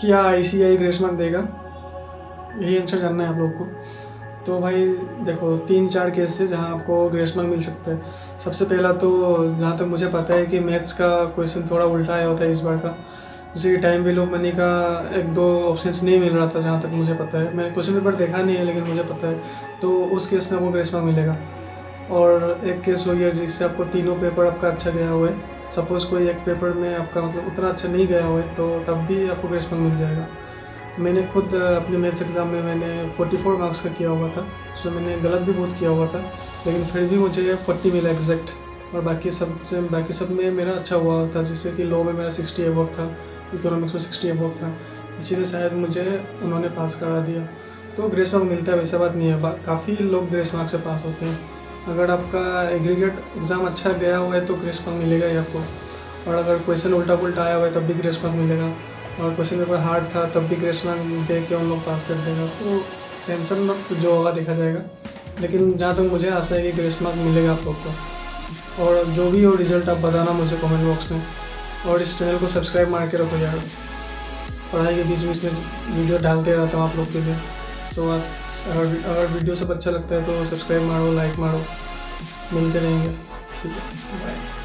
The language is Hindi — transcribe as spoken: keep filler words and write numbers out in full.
क्या आई सी आई ग्रेस मार्क देगा, यही आंसर जानना है आप लोग को। तो भाई देखो, तीन चार केस है जहाँ आपको ग्रेस मार्क मिल सकता है। सबसे पहला तो जहाँ तक मुझे पता है कि मैथ्स का क्वेश्चन थोड़ा उल्टा आया होता है इस बार का, जैसे कि टाइम वैल्यू ऑफ मनी का एक दो ऑप्शंस नहीं मिल रहा था जहाँ तक मुझे पता है। मैंने क्वेश्चन पेपर देखा नहीं है लेकिन मुझे पता है, तो उस केस में आपको ग्रेस मार्क मिलेगा। और एक केस हो गया जिससे आपको तीनों पेपर आपका अच्छा गया हुआ है, सपोज़ कोई एक पेपर में आपका मतलब उतना अच्छा नहीं गया हुआ है तो तब भी आपको ग्रेस मार्क मिल जाएगा। मैंने खुद अपने मैथ्स एग्ज़ाम में मैंने चौवालीस मार्क्स का किया हुआ था, उसमें मैंने गलत भी बहुत किया हुआ था, लेकिन फिर भी मुझे चालीस मिला एग्जैक्ट। और बाकी सब से बाकी सब में मेरा अच्छा हुआ था, जैसे कि लॉ में मेरा साठ एबव था, इकोनॉमिक्स में साठ एबव था, इसीलिए शायद मुझे उन्होंने पास करा दिया। तो ग्रेस मार्क मिलता है, वैसा बात नहीं है, काफ़ी लोग ग्रेस मार्क से पास होते हैं। अगर आपका एग्रीगेट एग्ज़ाम अच्छा गया हुआ है तो ग्रेस मार्क मिलेगा ही आपको, और अगर क्वेश्चन उल्टा पुल्टा आया हुआ है तब भी ग्रेस मार्क मिलेगा, और क्वेश्चन पेपर हार्ड था तब भी ग्रेस मार्क दे के उन लोग पास कर देगा। तो टेंशन मत, जो होगा देखा जाएगा। लेकिन जहाँ तक मुझे आशा है कि ग्रेस मार्क मिलेगा आप लोग को। और जो भी हो रिजल्ट आप बताना मुझे कमेंट बॉक्स में, और इस चैनल को सब्सक्राइब मार के रखो यार, पढ़ाई के बीच बीच में वीडियो डालते रहता हूँ आप लोग के लिए। तो आप अगर अगर वीडियो सब अच्छा लगता है तो सब्सक्राइब मारो, लाइक मारो, मिलते रहेंगे। ठीक है, बाय।